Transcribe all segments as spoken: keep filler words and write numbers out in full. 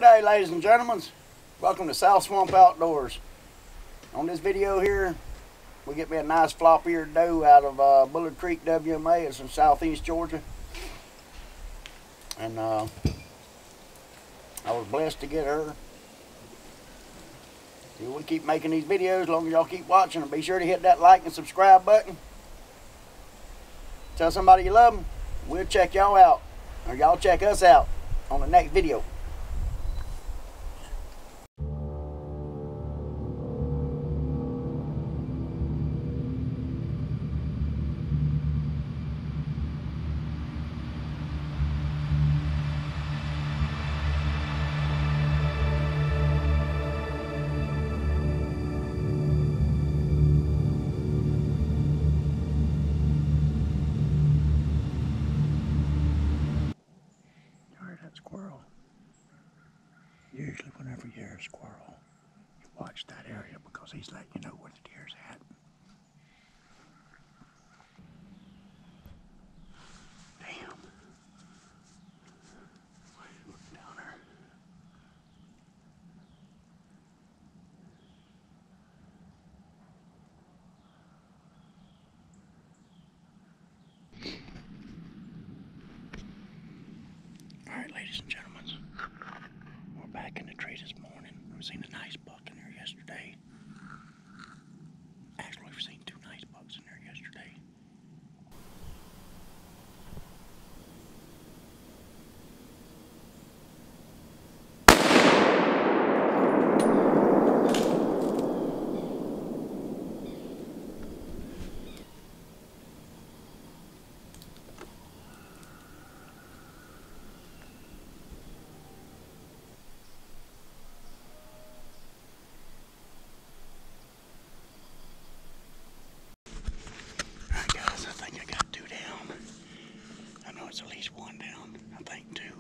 G'day ladies and gentlemen, welcome to South Swamp Outdoors. On this video here, we get me a nice flop-eared doe out of uh, Bullard Creek W M A. It's in southeast Georgia. And uh, I was blessed to get her. We will keep making these videos as long as y'all keep watching, and be sure to hit that like and subscribe button. Tell somebody you love them. We'll check y'all out, or y'all check us out on the next video. Squirrel. Usually whenever you hear a squirrel, you watch that area because he's letting you know where the deer's at. Damn. Look down there. Alright, ladies and gentlemen, we're back in the tree this morning. We've seen a nice buck in there yesterday. Actually, we've seen two nice bucks in there yesterday. It's at least one down. I think two.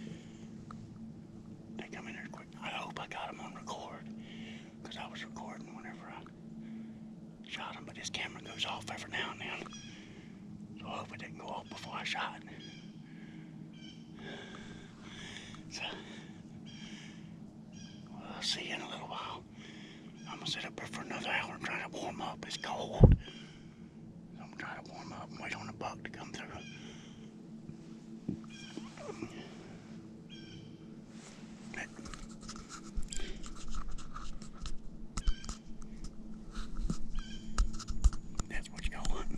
They come in there quick. I hope I got them on record, because I was recording whenever I shot them, but this camera goes off every now and then. So I hope it didn't go off before I shot. So, well, I'll see you in a little while. I'm going to sit up here for another hour and try to warm up. It's cold. So I'm going to try to warm up and wait on the buck to come through. That's what you go hunting.